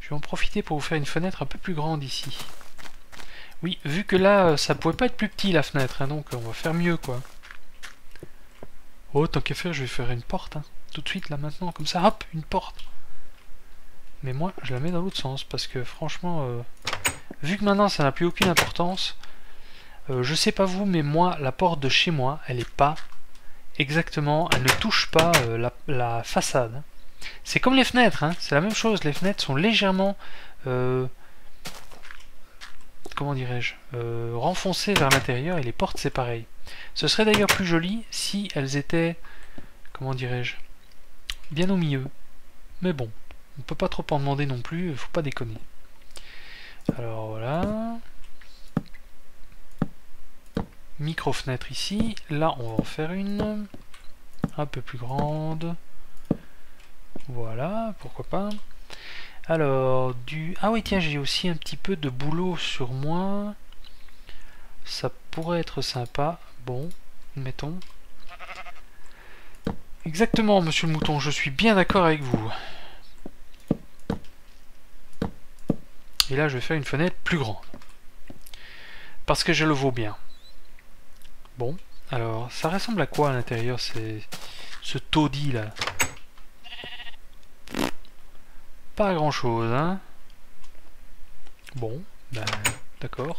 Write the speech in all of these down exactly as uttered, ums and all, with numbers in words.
Je vais en profiter pour vous faire une fenêtre un peu plus grande ici. Oui, vu que là, ça pouvait pas être plus petit la fenêtre, hein, donc on va faire mieux quoi. Oh, tant qu'à faire, je vais faire une porte, hein, tout de suite là maintenant, comme ça, hop, une porte. Mais moi, je la mets dans l'autre sens, parce que franchement, euh, vu que maintenant ça n'a plus aucune importance, euh, je sais pas vous, mais moi, la porte de chez moi, elle est pas exactement, elle ne touche pas euh, la, la façade. Hein. C'est comme les fenêtres, hein, c'est la même chose, les fenêtres sont légèrement... Euh, comment dirais-je, euh, renfoncées vers l'intérieur et les portes c'est pareil. Ce serait d'ailleurs plus joli si elles étaient, comment dirais-je, bien au milieu. Mais bon, on peut pas trop en demander non plus, faut pas déconner. Alors voilà. Micro-fenêtre ici. Là on va en faire une. Un peu plus grande. Voilà, pourquoi pas. Alors, du... Ah oui, tiens, j'ai aussi un petit peu de boulot sur moi. Ça pourrait être sympa. Bon, mettons. Exactement, monsieur le mouton, je suis bien d'accord avec vous. Et là, je vais faire une fenêtre plus grande. Parce que je le vaux bien. Bon, alors, ça ressemble à quoi à l'intérieur, c'est ce taudis là? Pas grand chose, hein. Bon, ben, d'accord.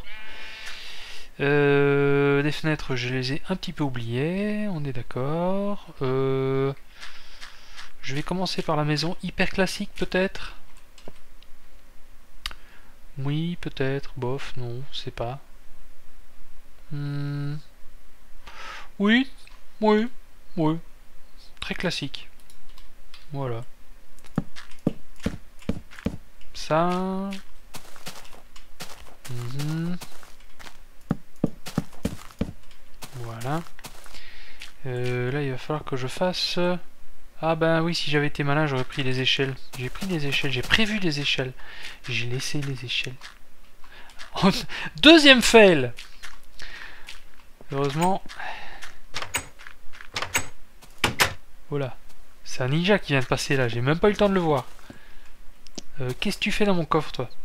Euh, les fenêtres, je les ai un petit peu oubliées, on est d'accord. Euh, je vais commencer par la maison hyper classique, peut-être. Oui, peut-être, bof, non, c'est pas. Hmm. Oui, oui, oui, très classique. Voilà. Ça. Mm-hmm. Voilà. Euh, là, il va falloir que je fasse... Ah ben oui, si j'avais été malin, j'aurais pris les échelles. J'ai pris les échelles, j'ai prévu les échelles. J'ai laissé les échelles. Deuxième fail. Heureusement... Voilà. C'est un ninja qui vient de passer là, j'ai même pas eu le temps de le voir. Euh, Qu'est-ce que tu fais dans mon coffre, toi?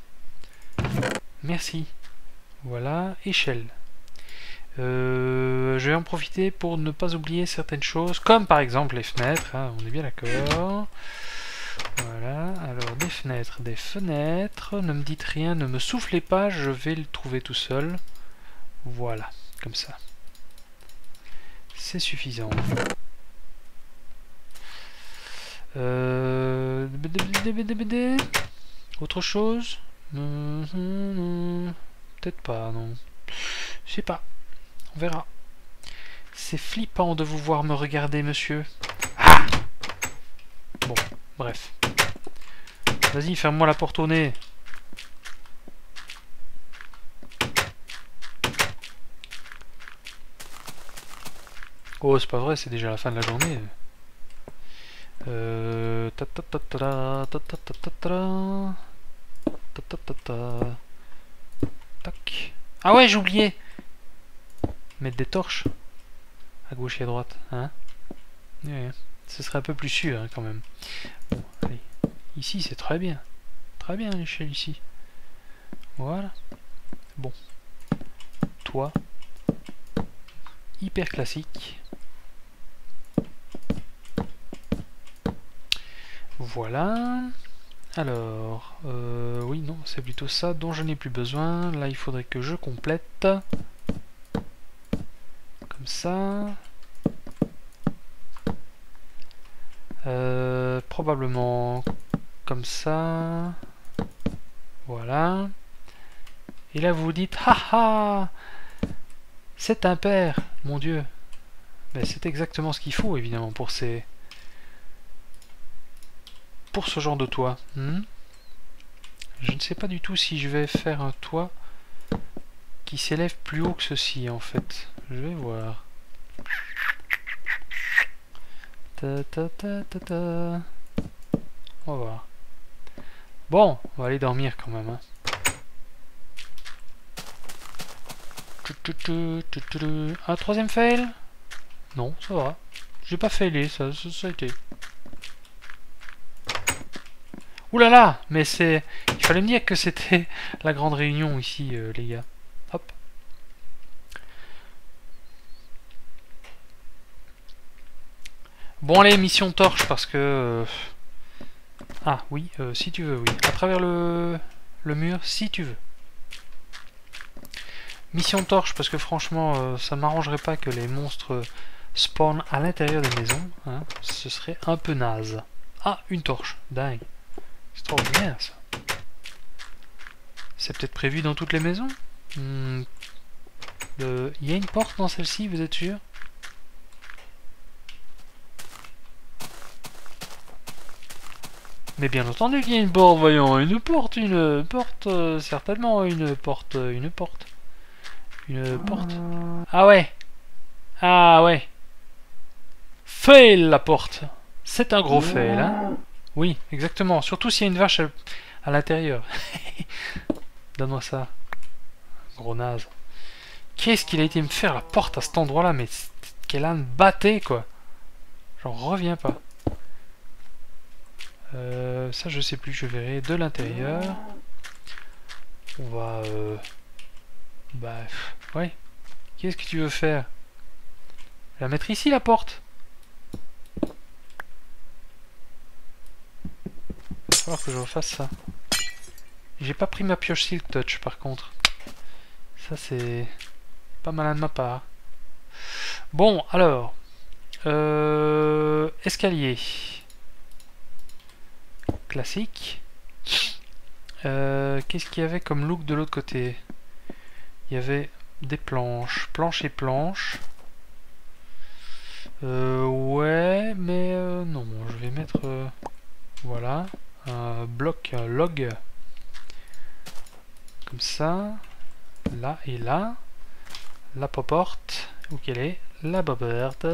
Merci. Voilà, échelle. Euh, je vais en profiter pour ne pas oublier certaines choses, comme par exemple les fenêtres, hein, on est bien d'accord. Voilà, alors des fenêtres, des fenêtres, ne me dites rien, ne me soufflez pas, je vais le trouver tout seul. Voilà, comme ça. C'est suffisant. Euh... Autre chose? Peut-être pas, non. Je sais pas. On verra. C'est flippant de vous voir me regarder, monsieur. Ah! Bon, bref. Vas-y, ferme-moi la porte au nez. Oh, c'est pas vrai, c'est déjà la fin de la journée. Euh... Ta ta ta ta ta ta ta ta ta ta ta ta ta. Tac. Ah ouais, j'ai oublié. Mettre des torches à gauche et à droite, hein. Ouais, ce serait un peu plus sûr hein, quand même. Bon, allez. Ici c'est très bien. Très bien l'échelle ici. Voilà. Bon. Toi. Hyper classique. Voilà. Alors, euh, oui, non, c'est plutôt ça dont je n'ai plus besoin. Là, il faudrait que je complète. Comme ça. Euh, probablement comme ça. Voilà. Et là, vous vous dites, haha, c'est impair, mon Dieu. Ben, c'est exactement ce qu'il faut, évidemment, pour ces... pour ce genre de toit. Hmm, je ne sais pas du tout si je vais faire un toit qui s'élève plus haut que ceci, en fait. Je vais voir. Ta ta ta ta ta. On va voir. Bon, on va aller dormir quand même. Hein. Un troisième fail? Non, ça va. J'ai pas failé, ça, ça, ça a été. Ouh là là, mais c'est... Il fallait me dire que c'était la grande réunion ici, euh, les gars. Hop. Bon allez, mission torche, parce que... Euh... Ah oui, euh, si tu veux, oui. À travers le, le mur, si tu veux. Mission torche, parce que franchement, euh, ça m'arrangerait pas que les monstres spawnent à l'intérieur des maisons. Hein. Ce serait un peu naze. Ah, une torche, dingue. C'est trop bien ça. C'est peut-être prévu dans toutes les maisons. hmm. Il y a une porte dans celle-ci, vous êtes sûr? Mais bien entendu qu'il y a une porte, voyons, une porte, une porte, euh, certainement une porte, une porte, une porte. Ah ouais, ah ouais. Fail la porte. C'est un gros fail, hein. Oui, exactement. Surtout s'il y a une vache à, à l'intérieur. Donne-moi ça. Gros naze. Qu'est-ce qu'il a été me faire la porte à cet endroit-là? Mais quel âne batté, quoi. J'en reviens pas. Euh, ça, je sais plus. Je verrai de l'intérieur. On va... Euh... Bah... Ouais. Qu'est-ce que tu veux faire? La mettre ici, la porte? Il va falloir que je refasse ça. J'ai pas pris ma pioche Silk Touch, par contre. Ça, c'est... pas malin de ma part. Bon, alors... Euh... Escalier. Classique. Euh, Qu'est-ce qu'il y avait comme look de l'autre côté? Il y avait des planches. Planches et planches. Euh, ouais, mais euh, non. Je vais mettre... Euh, voilà. Un bloc, un log. Comme ça. Là et là. La porte. Où qu'elle est? La porte.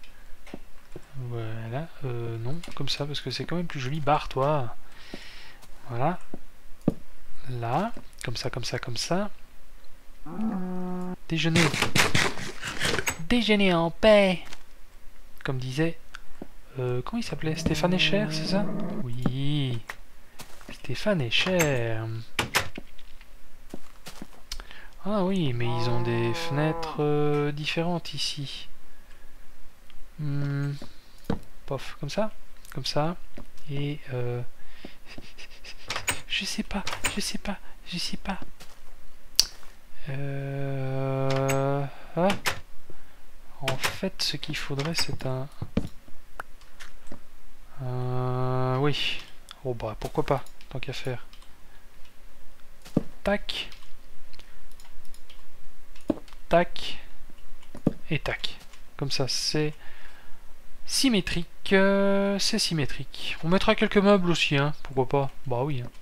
Voilà. Euh, non, comme ça, parce que c'est quand même plus joli. Barre-toi. Voilà. Là. Comme ça, comme ça, comme ça. Déjeuner. Déjeuner en paix. Comme disait... Euh, comment il s'appelait? Stéphane Escher, c'est ça? Oui. Stéphane Escher. Ah oui, mais ils ont des fenêtres euh, différentes ici. Hmm. Pof, comme ça, comme ça. Et euh... je sais pas, je sais pas, je sais pas. Euh... Ah. En fait, ce qu'il faudrait, c'est un... Euh... Oui. Oh bah, pourquoi pas, tant qu'à faire. Tac. Tac. Et tac. Comme ça, c'est symétrique. Euh, c'est symétrique. On mettra quelques meubles aussi, hein. Pourquoi pas? Bah oui. Hein.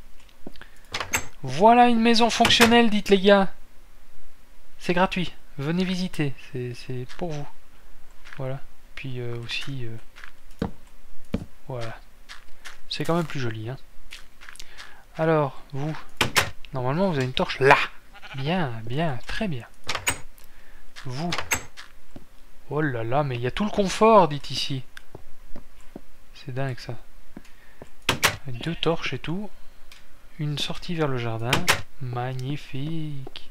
Voilà une maison fonctionnelle, dites les gars. C'est gratuit. Venez visiter. C'est pour vous. Voilà. Puis euh, aussi... Euh, voilà. C'est quand même plus joli, hein. Alors, vous... Normalement, vous avez une torche là. Bien, bien, très bien. Vous... Oh là là, mais il y a tout le confort, dit ici. C'est dingue, ça. Deux torches et tout. Une sortie vers le jardin. Magnifique.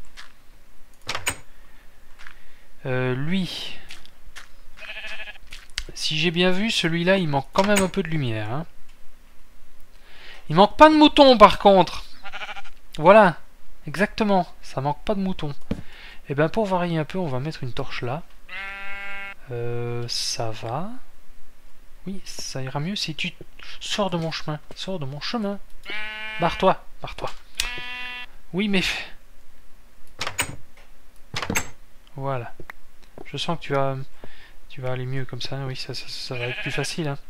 Euh, lui... Si j'ai bien vu, celui-là, il manque quand même un peu de lumière. Hein. Il manque pas de moutons, par contre. Voilà. Exactement. Ça manque pas de moutons. Et bien, pour varier un peu, on va mettre une torche là. Euh, ça va. Oui, ça ira mieux si tu sors de mon chemin. Sors de mon chemin. Barre-toi. Barre-toi. Oui, mais... Voilà. Je sens que tu vas... Tu vas aller mieux comme ça. Oui, ça, ça, ça va être plus facile. Hein.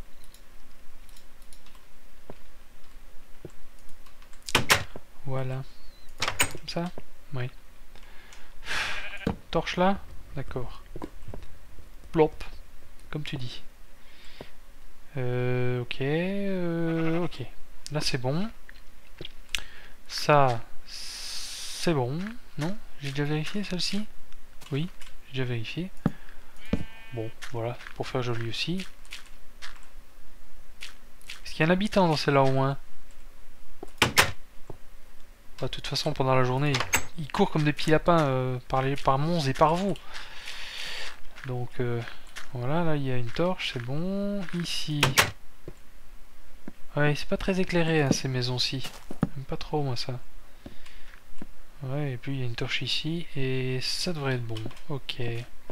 Voilà. Comme ça? Oui. Torche là? D'accord. Plop. Comme tu dis. Euh, ok. Euh, ok. Là, c'est bon. Ça, c'est bon. Non? J'ai déjà vérifié celle-ci? Oui, j'ai déjà vérifié. Bon, voilà. Pour faire joli aussi. Est-ce qu'il y a un habitant dans celle-là au moins? Bah, de toute façon, pendant la journée, ils courent comme des petits lapins euh, par, les, par Mons et par vous. Donc, euh, voilà, là, il y a une torche, c'est bon. Ici... Ouais, c'est pas très éclairé, hein, ces maisons-ci. J'aime pas trop, moi, ça. Ouais, et puis il y a une torche ici, et ça devrait être bon. Ok.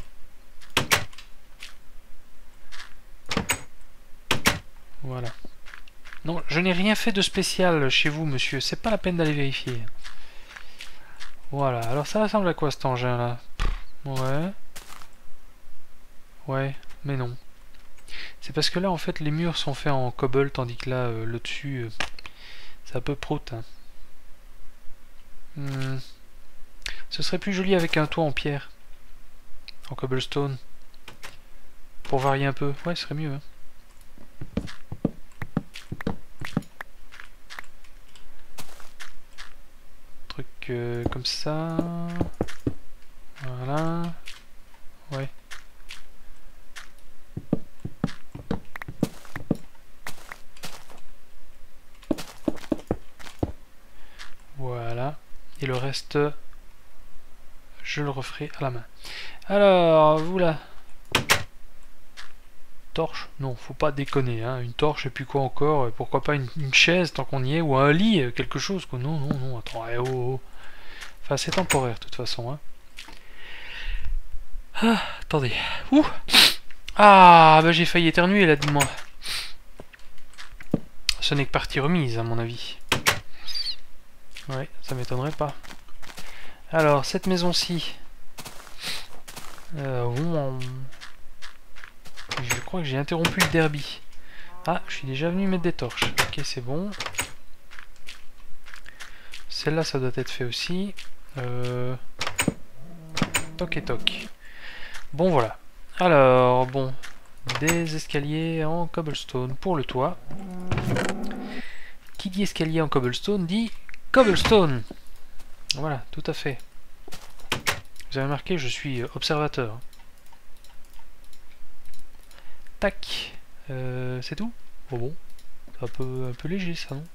Voilà. Non, je n'ai rien fait de spécial chez vous, monsieur. C'est pas la peine d'aller vérifier. Voilà. Alors ça ressemble à quoi, cet engin-là? Ouais. Ouais, mais non. C'est parce que là, en fait, les murs sont faits en cobble, tandis que là, euh, le dessus, euh, c'est un peu prout. Hein. Hmm. Ce serait plus joli avec un toit en pierre. En cobblestone. Pour varier un peu. Ouais, ce serait mieux. Hein. Truc euh, comme ça. Voilà. Ouais. Voilà. Et le reste, je le referai à la main. Alors, vous là. Torche? Non, faut pas déconner. Hein. Une torche et puis quoi encore? Pourquoi pas une, une chaise tant qu'on y est? Ou un lit, quelque chose. Quoi. Non, non, non. Attends. Eh, oh, oh. Enfin, c'est temporaire de toute façon. Hein. Ah, attendez. Ouh. Ah, bah j'ai failli éternuer là, dis-moi. Ce n'est que partie remise, à mon avis. Ouais, ça m'étonnerait pas. Alors, cette maison-ci. Euh, on... Je crois que j'ai interrompu le derby. Ah, je suis déjà venu mettre des torches. Ok, c'est bon. Celle-là, ça doit être fait aussi. Euh... Toc et toc. Bon, voilà. Alors, bon. Des escaliers en cobblestone pour le toit. Qui dit escalier en cobblestone dit cobblestone. Voilà, tout à fait. Vous avez remarqué, je suis observateur. Tac. Euh, c'est tout? Oh bon. C'est un peu, un peu léger ça, non?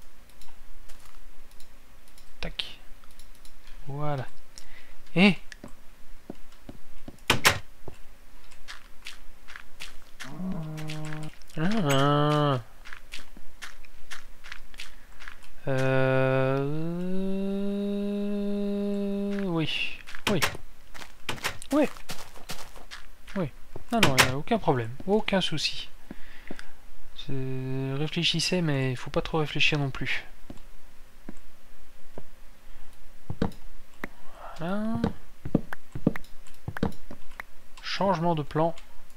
Tac. Voilà. Et ah. Euh... Oui. Oui. Oui. Oui. Non, non, il n'y a aucun problème. Aucun souci. Réfléchissez, mais il faut pas trop réfléchir non plus. Voilà. Changement de plan.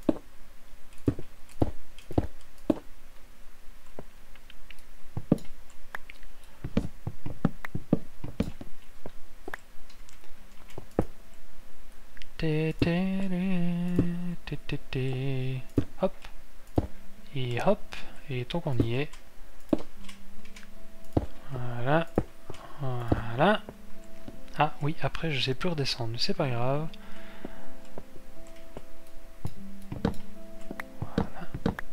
Té, té, té, té, té. Hop. Et hop. Et tant qu'on y est. Voilà. Voilà. Ah oui, après je sais plus redescendre, mais c'est pas grave. Voilà.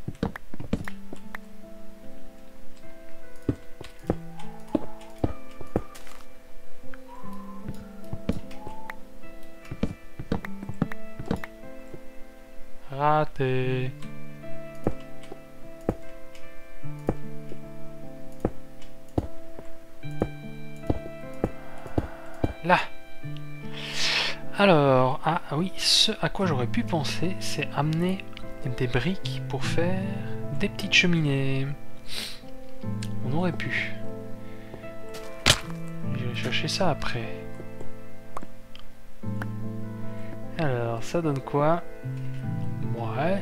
Raté. Là. Alors, ah oui, ce à quoi j'aurais pu penser, c'est amener des briques pour faire des petites cheminées. On aurait pu. J'irai chercher ça après. Alors, ça donne quoi? Ouais.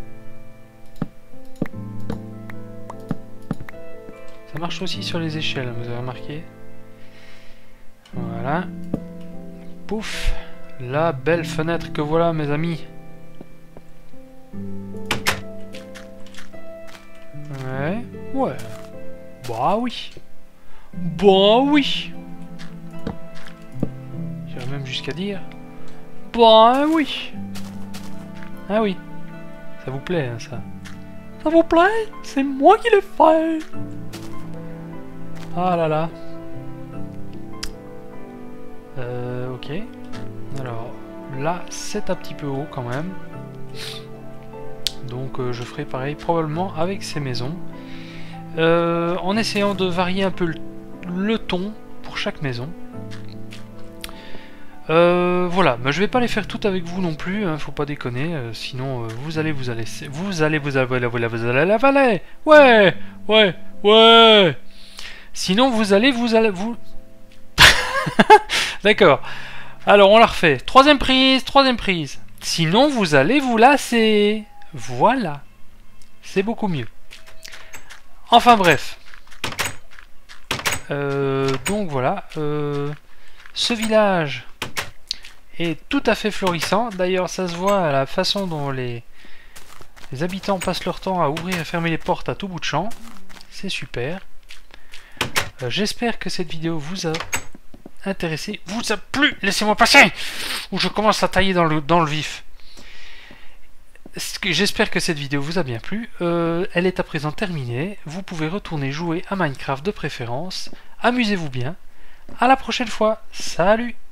Ça marche aussi sur les échelles, vous avez remarqué? Voilà. Pouf. La belle fenêtre que voilà, mes amis. Ouais. Ouais. Bah oui. Bah oui. J'irais même jusqu'à dire... Bah oui. Ah oui. Ça vous plaît, hein, ça? Ça vous plaît? C'est moi qui l'ai fait. Ah là là. Euh, ok. Alors, là, c'est un petit peu haut quand même. Donc, euh, je ferai pareil probablement avec ces maisons. Euh, en essayant de varier un peu le, le ton pour chaque maison. Euh, voilà, bah, je vais pas les faire toutes avec vous non plus, hein, faut pas déconner, euh, sinon euh, vous allez vous allez vous allez vous allez vous allez vous allez la vallée. Ouais, ouais, ouais. Sinon vous allez vous allez vous. D'accord. Alors on la refait. Troisième prise, troisième prise. Sinon vous allez vous lasser. Voilà. C'est beaucoup mieux. Enfin bref. Euh, donc voilà. Euh, ce village est tout à fait florissant. D'ailleurs, ça se voit à la façon dont les, les habitants passent leur temps à ouvrir et fermer les portes à tout bout de champ. C'est super. Euh, J'espère que cette vidéo vous a intéressé. Vous a plu. Laissez-moi passer ou je commence à tailler dans le, dans le vif. J'espère que cette vidéo vous a bien plu. Euh, elle est à présent terminée. Vous pouvez retourner jouer à Minecraft de préférence. Amusez-vous bien. À la prochaine fois. Salut!